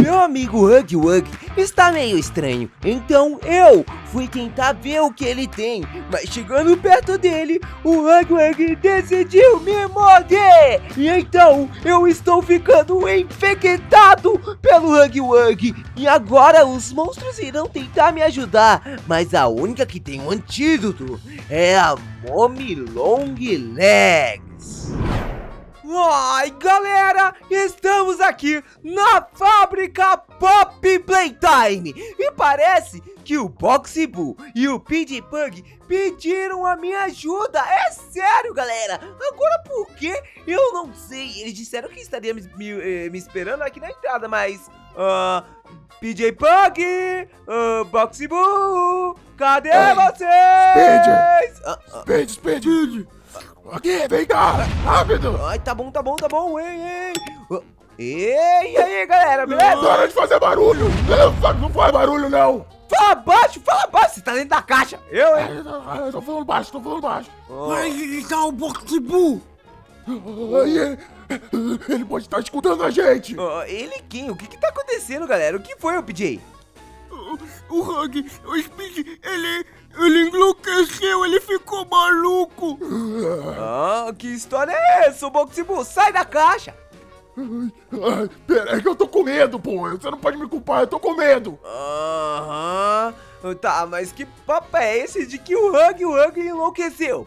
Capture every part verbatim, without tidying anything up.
meu amigo Huggy Wuggy está meio estranho, então eu fui tentar ver o que ele tem, mas chegando perto dele, o Huggy Wuggy decidiu me morder, e então eu estou ficando infectado pelo Huggy Wuggy, e agora os monstros irão tentar me ajudar, mas a única que tem um antídoto é a Mommy Long Legs. Ai, galera, estamos aqui na fábrica Pop Playtime e parece que o Boxy Boo e o P J Pug pediram a minha ajuda. É sério, galera. Agora por quê? Eu não sei. Eles disseram que estariam me, me, me esperando aqui na entrada, mas... Uh, P J Pug, uh, Boxy Boo, cadê Ei, vocês? Speed, uh, uh. Speed, Speed, Speed. Aqui, vem cá, rápido! Ai, tá bom, tá bom, tá bom, ei, ei! Ei, aí, galera, beleza? Não, hora de fazer barulho! Não, não faz barulho, não! Fala baixo, fala baixo, você tá dentro da caixa! Eu, hein? Eu tô falando baixo, tô falando baixo! Oh. Mas ele tá o Boxy Boo! Ele, ele pode estar escutando a gente! Oh, ele quem? O que que tá acontecendo, galera? O que foi, o P J? O, o Huggy, o Speed, ele... Ele enlouqueceu, ele ficou maluco! Ah, que história é essa, Boxy Boo? Sai da caixa! Ai, pera, é que eu tô com medo, pô! Você não pode me culpar, eu tô com medo! Aham... Tá, mas que papo é esse de que o Huggy Wuggy enlouqueceu?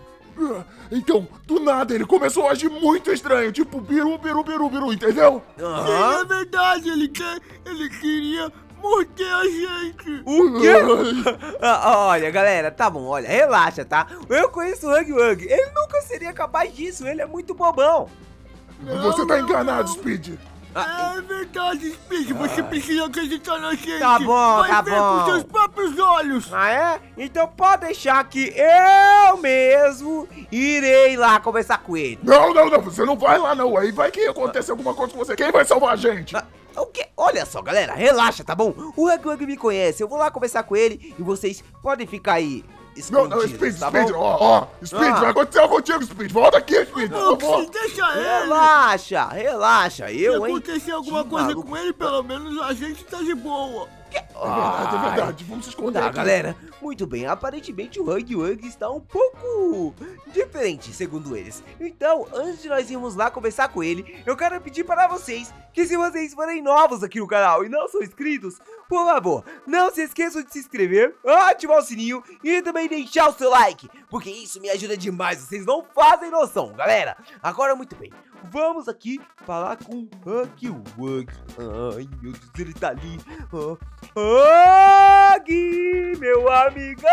Então, do nada, ele começou a agir muito estranho, tipo biru, biru, biru, biru, entendeu? Aham... Sim, é verdade, ele quer... Ele queria... morder a gente! O quê? ah, olha, galera, tá bom, olha, relaxa, tá? Eu conheço o Huggy Wuggy, ele nunca seria capaz disso, ele é muito bobão. Não, você tá enganado, não. Speed. Ah, é verdade, Speed, você precisa acreditar na gente. Tá bom, Vai tá ver bom. com seus próprios olhos. Ah, é? Então pode deixar que eu mesmo irei lá conversar com ele. Não, não, não, você não vai lá não, aí vai que acontece alguma coisa com você, quem vai salvar a gente? Ah. O quê? Olha só, galera, relaxa, tá bom? O Huggy Wuggy me conhece, eu vou lá conversar com ele e vocês podem ficar aí escondidos, não, não, Speed, tá Speed, bom? ó, ó, Speed, ah. vai acontecer contigo, Speed, volta aqui, Speed, por favor. Deixa ele. Relaxa, relaxa, eu, hein? Se hein? acontecer alguma que coisa maluco. com ele, pelo menos a gente tá de boa. É verdade, é verdade, vamos se esconder Tá, aqui. galera, muito bem, aparentemente o Huggy Wuggy está um pouco diferente, segundo eles. Então, antes de nós irmos lá conversar com ele, eu quero pedir para vocês que se vocês forem novos aqui no canal e não são inscritos, por favor, não se esqueçam de se inscrever, ativar o sininho e também deixar o seu like, porque isso me ajuda demais, vocês não fazem noção, galera. Agora, muito bem, vamos aqui falar com o Huggy Wuggy. Ai, meu Deus, ele tá ali. Oh. Huggy, meu amigão!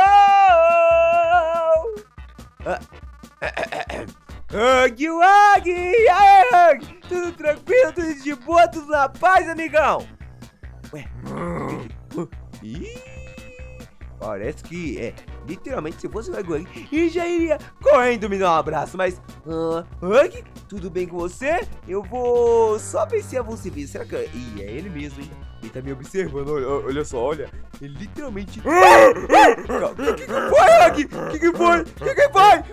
Ah, ah, ah, ah. Huggy Wuggy! Aê, Huggy! Tudo tranquilo, tudo de boa, tudo na paz, amigão? Ué? Uh, ih, parece que é, literalmente, se fosse o Huggy Wuggy, ele já iria correndo me dar um abraço, mas... Uh, Huggy, tudo bem com você? Eu vou só ver se é você mesmo. Será que... Ih, é ele mesmo, hein? Ele tá me observando, olha, olha só, olha. Ele literalmente... O que, que foi, Huggy? O que, que foi? O que, que foi?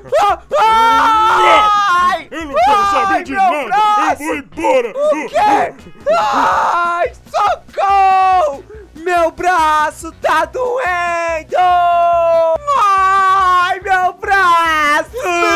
Ah, ai! Eu não quero saber de nada! Braço. Eu vou embora! O quê? Ai, socorro! Meu braço tá doendo! Ai, meu braço!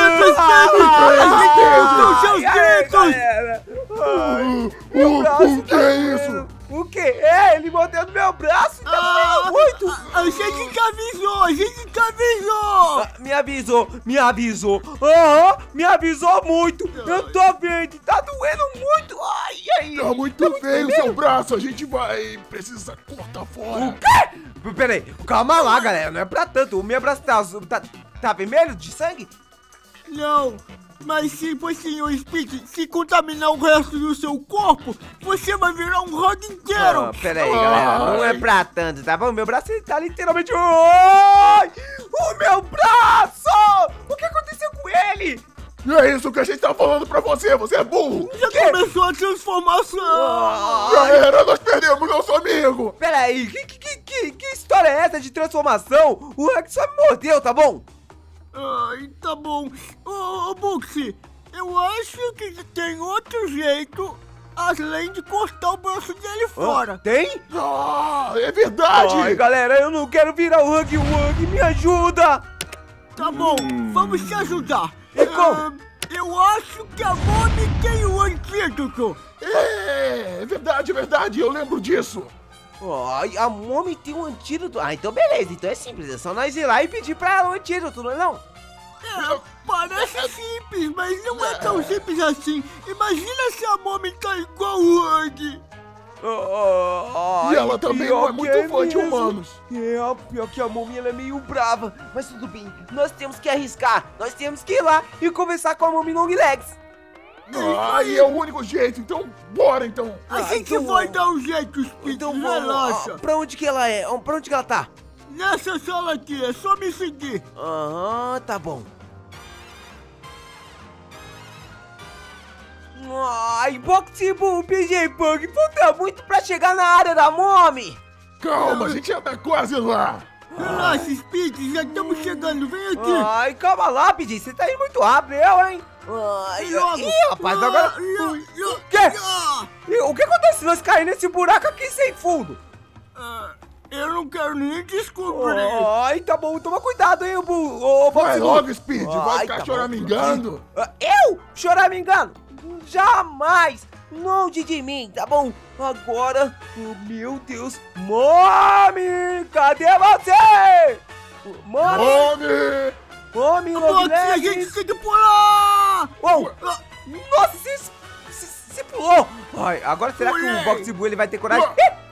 Os seus dedos! Meu braço o que é isso? O que? É, ele mordeu no meu braço e tá doendo muito! A, a gente te avisou, a gente te avisou! Ah, me avisou, me avisou! Aham, uhum, me avisou muito! Eu tô vendo, tá doendo muito! Ai, ai! Tá muito tá feio o seu braço, a gente vai precisar cortar fora! O quê? Peraí, calma lá, galera, não é pra tanto, o meu braço tá, tá, tá vermelho de sangue? Não! Mas se você, o Speed, se contaminar o resto do seu corpo, você vai virar um Huggy inteiro! Ah, pera aí, galera, não é pra tanto, tá bom? Meu braço ele tá literalmente... Ai! O meu braço! O que aconteceu com ele? Não é isso que a gente tá falando pra você, você é burro! Já que? Começou a transformação! Ah, já era, nós perdemos nosso amigo! Pera aí, que, que, que, que história é essa de transformação? O Huggy só me mordeu, tá bom? Ai, tá bom. Ô, ô Boxy, eu acho que tem outro jeito além de cortar o braço dele fora. Ah, tem? Ah, é verdade! Ai, galera, eu não quero virar o Huggy Wuggy, me ajuda! Tá bom, vamos te ajudar. E como? Ah, eu acho que a Mommy tem o antídoto. É, é verdade, é verdade, eu lembro disso. Ai, a Mommy tem um antídoto. Ah, então beleza, então é simples, é só nós ir lá e pedir pra ela um antídoto, não é não? É, parece simples, mas não é tão simples assim. Imagina se a Mommy tá igual o Huggy. Oh, E ela também não é muito fã de humanos. É, pior que a Mommy, ela é meio brava. Mas tudo bem, nós temos que arriscar. Nós temos que ir lá e conversar com a Mommy Longlegs. Ah, e é o único jeito, então bora então. A Ah, gente então, vai ó, dar um jeito, Speed, Então vamos. relaxa. Ah, pra onde que ela é? Pra onde que ela tá? Nessa sala aqui, é só me seguir. Aham, tá bom. Ai, Boxy Boom, P J Pug, falta muito pra chegar na área da Mommy. Calma, a gente já tá quase lá. Relaxa, Speed, já estamos chegando, vem aqui. Ai, calma lá, P J, você tá indo muito rápido, eu, hein? Ai, Vem logo. ih, rapaz, agora... Ah, ah, O quê? ah, E o que acontece se nós cair nesse buraco aqui sem fundo? ah, eu não quero nem descobrir. Ai, tá bom, toma cuidado, hein, Bu... Ô, Vai Boxy Boom. logo, Speed, Ai, vai ficar tá bom. choramingando. Ah, Eu? Choramingando? Jamais! Longe de mim, tá bom? Agora, oh, meu Deus, Mommy! Cadê você? Mommy! Homem! Mommy, Boxy, a gente Longlegs! tem que pular. Oh, Ah, nossa, você, você, você pulou! Ai, agora será que Pulei. o Boxy Boo ele vai ter coragem?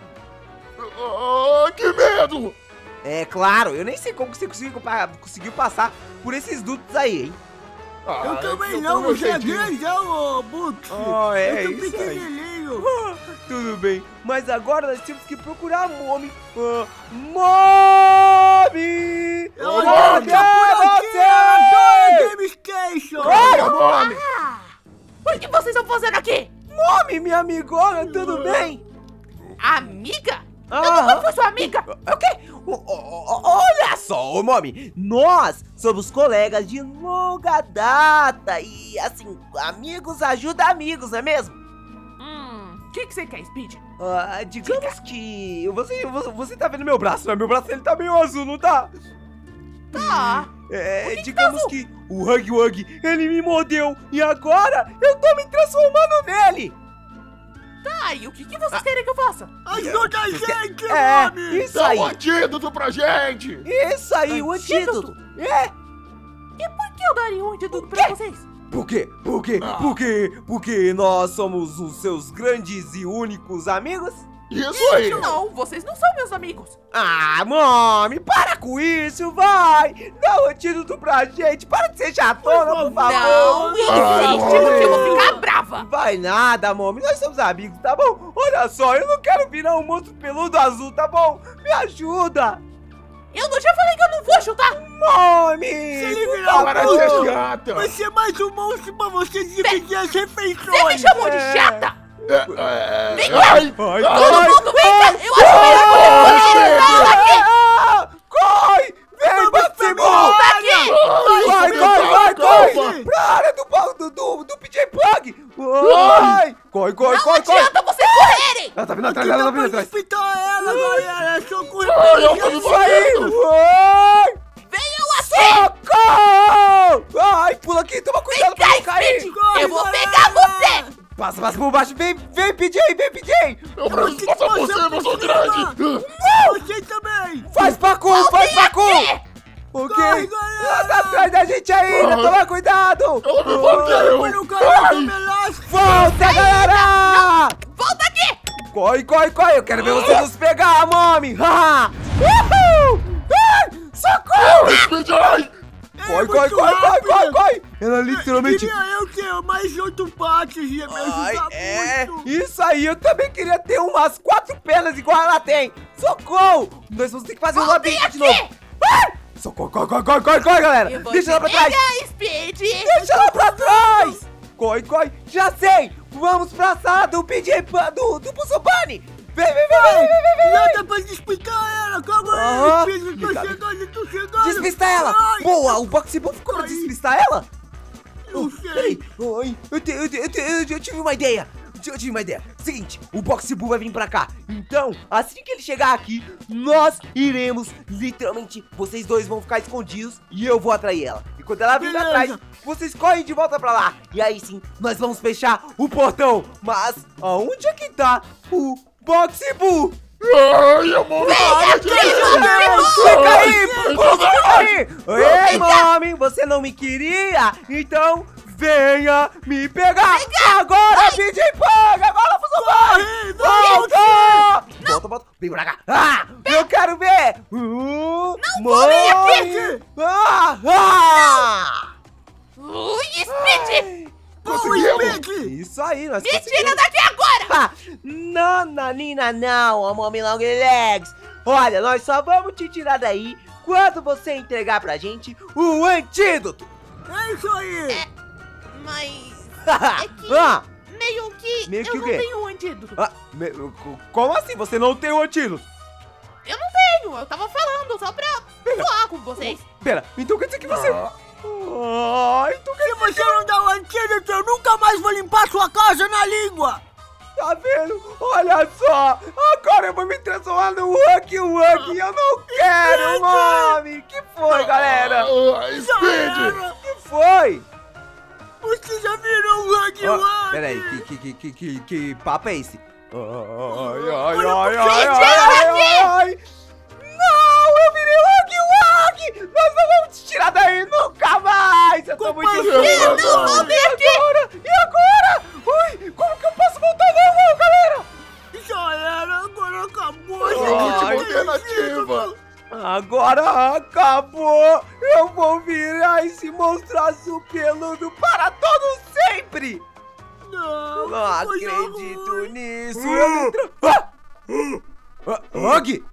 Ah, que medo! É claro, eu nem sei como você conseguiu, pa- conseguiu passar por esses dutos aí, hein? Ah, Eu é que também eu não, tô meu você é jeitinho. grandão, ô Boxy. Ah, é eu tô isso aí. pequenininho. Ah, tudo bem, mas agora nós temos que procurar a Mommy. Ah, Mommy! Ela Cadê tá por aqui, você? ela adora Game Station. Olha, Mommy! O que vocês estão fazendo aqui? Mommy, minha amigona, tudo bem? Amiga? Eu Aham. nunca fui sua amiga. O quê? O- o- o- Olha só, ô, Mommy, nós somos colegas de longa data e, assim, amigos ajudam amigos, não é mesmo? Hum, o que, que você quer, Speed? Ah, digamos que você, você, você tá vendo meu braço, né? Meu braço ele tá meio azul, não tá? Tá. É, que que digamos tá azul? que o Huggy Wuggy, ele me mordeu e agora eu tô me transformando nele. Tá, e o que, que vocês querem que eu faça? Ajuda a gente, É, Mommy. isso Dá aí, um antídoto pra gente! isso aí, o Antídoto? antídoto. É, E por que eu daria um antídoto pra vocês? por quê? Por quê? Ah. Por quê? Porque nós somos os seus grandes e únicos amigos? Isso aí! Não, vocês não são meus amigos. Ah, Mommy, para com isso, vai! Dá um antídoto pra gente, para de ser chatona, por favor! Não, Ai, insiste, Mommy. porque eu vou ficar brava. Vai nada, Mommy, nós somos amigos, tá bom? Olha só, eu não quero virar um monstro peludo azul, tá bom? Me ajuda! Eu não já falei que eu não vou chutar. Mommy! Se ele por virar favor. Para de ser chata! Vai ser mais um monstro pra você dividir as refeições. Você me chamou de É. chata. É, é, Vem ai, cá. Ai, Todo ai, mundo vem cá. Eu acho melhor ai, correr aqui. Ah, corre! Vem, Boxy Boo! Volta aqui. Vai, Ai, vai, vai, calma. corre! Pra área do, do, do, do P J Pug! Vai! Corre, corre, Não corre, corre! adianta vocês correrem. Ela tá vindo atrás, Aqui ela tá dá vindo pra atrás! despistar ela, galera. É só correr Ai, eu pra tô Isso aí! Vai! Venham assim. Socorro! Ai, pula aqui, toma cuidado pra Vem não cá, cair! Speed. Corre, Eu vou galera. pegar você. Passa, passa por baixo, vem, vem, P J, vem, P J! Eu preciso passar por cima, eu sou grande! Você também. Faz parkour, faz parkour! aqui. Ok? Corre, galera. Ela tá atrás da gente ainda, Ai. toma cuidado! Ela me mordeu! Foi no canal do Ai. Melasco. Volta, galera! Volta aqui. Corre, corre, corre! Eu quero ver você nos pegar, Mommy! Haha! Uhul! Ah, socorro! Speed, ai! Corre, É corre, muito corre, corre, rápido. corre, corre! Ela literalmente... Queria eu ter mais oito patas, ia me Ai, ajudar é, muito. isso aí, eu também queria ter umas quatro pernas igual ela tem! Socorro! Nós vamos ter que fazer um Voltem labirinto de aqui. novo! Ai! Socorro, corre, corre, corre, corre, corre, galera! Eu vou Deixa te ela pra trás! pegar, Speed. Deixa ela pra trás! Corre, corre! Já sei! Vamos pra sala do P J Pan, do, do Pulso Bunny! Vem, vem, vem, vem, vem, vem, vem! Não dá pra despistar ela. Calma Aham. aí, Speed. Tô Obrigado. chegando, tô chegando. Despista ela! Ai, Boa! O Boxy Boo ficou pra Ai. despistar ela? Não Peraí! sei. Ai, eu, te- eu, te- eu, te- eu, eu tive uma ideia! eu tive uma ideia. Seguinte, o Boxy-Boo vai vir pra cá. Então, assim que ele chegar aqui, nós iremos, literalmente, vocês dois vão ficar escondidos e eu vou atrair ela. E quando ela vir pra trás, vocês correm de volta pra lá. E aí sim, nós vamos fechar o portão. Mas, aonde é que tá o Boxy-Boo? Ai, amor, Fica aí, fica aí. Ei, mami, você não me queria? Então, venha me pegar. Agora, D J Pug, agora você vai. Volta. Volta, volta. Vem pra cá. Ah, eu quero ver. Uh, Não vou vir aqui. Ah, ah. Ui, Speed! conseguimos. Isso aí, nós Me tira conseguimos. daqui agora! Ah, Nananina não, a Mommy Long Legs. Olha, nós só vamos te tirar daí quando você entregar pra gente o antídoto. É isso aí. É, mas... É que Ah, meio que Meio que eu o não quê? tenho o antídoto. ah, me- como assim você não tem o antídoto? Eu não tenho, eu tava falando só pra zoar com vocês. Pera, então quer dizer que você... Ah, então quer Se você não dá o antídoto, eu nunca mais vou limpar sua casa na língua. Tá vendo? Olha só! Agora eu vou me transformar no Huggy Wuggy! Eu não quero, mami! Que foi, galera? Ah, Speed! Que foi? Você já virou um Huggy Oh, Wuggy. peraí, que, que, que, que, que, que papo é esse? Ai, ai, Olha ai, pro ai, Speed, ai, Huggy! ai, ai! Não, eu virei Huggy Wuggy! Nós não vamos te tirar daí nunca mais! Eu tô muito Companheiro, triste! não, não, vem E agora? E agora? Ui, como que eu posso voltar ao normal, galera? Já era, agora acabou. A Ai, última alternativa. Agora acabou! Eu vou virar esse monstro azul peludo para todo sempre! Não, Não que coisa acredito ruim. nisso! Eu não tra- ah! Ah, Huggy!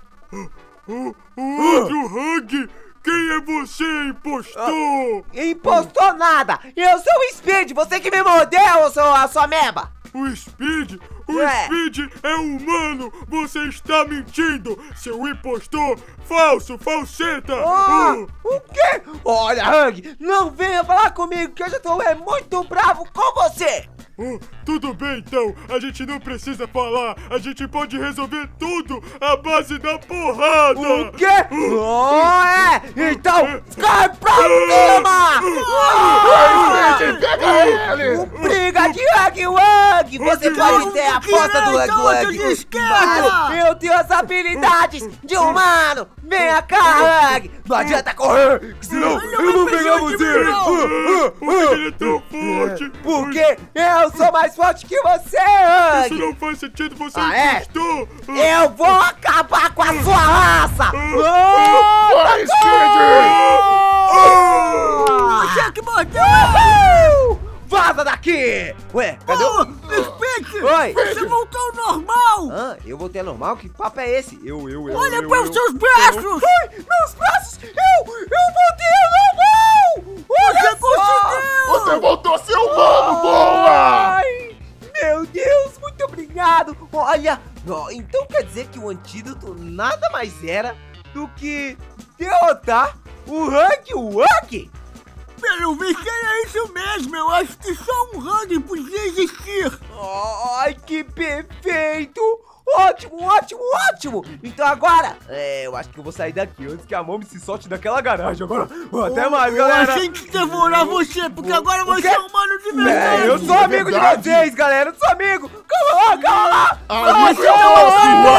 O outro Hug! Quem é você, impostor? Impostou nada! Eu sou o Speed! Você que me mordeu, seu, a sua meba! O Speed? O É. Speed é humano! Você está mentindo! Seu impostor! Falso! Falseta! Ah, Uh, o quê? Olha, Huggy, não venha falar comigo que eu já tô é, muito bravo com você! uh, tudo bem então! A gente não precisa falar! A gente pode resolver tudo à base da porrada! O quê? Oh, é! Então, cai pra cima! Ah! Speed, pega ele! O briga de Huggy Wuggy! Você pode ter a força do Huggy Direita, outro de Wuggy! esquerda! Mas eu tenho as habilidades de humano! Venha cá, Huggy! Não adianta correr, que senão Ele eu vou vai pegar precisar de você! mim, não. Ah, ah, Porque ah. ele é tão forte! Porque eu sou mais forte que você, Isso Huggy! não faz sentido! Você Ah, é é? impostor! Uh, Eu vou acabar com a sua raça! Ah, Vai, Speed! Você que mordeu! Uhul! Vaza daqui! Ué, cadê Oh, o... Speed! Oi! Você voltou ao normal! Ah, eu voltei a normal? Que papo é esse? Eu, eu, eu, Olha eu, para eu, os seus braços! Ai, meus braços! Eu, eu voltei a normal! Olha Você só! conseguiu! Você voltou a ser humano, boa! Ai, meu Deus, muito obrigado! Olha, ó, então quer dizer que o antídoto nada mais era do que derrotar o Huggy Wuggy? Pelo visto era isso mesmo, eu acho que só um Huggy podia existir. Ai, que perfeito! Ótimo, ótimo, ótimo! Então agora, é, eu acho que eu vou sair daqui antes que a Mommy se solte daquela garagem. Agora, até mais, Eu galera! achei que devorar você, porque agora O você quê? é humano de verdade. É, eu sou amigo de verdade. vocês, galera! Eu sou amigo! Calma lá, calma lá! Amigo Ai, é calma lá! nosso,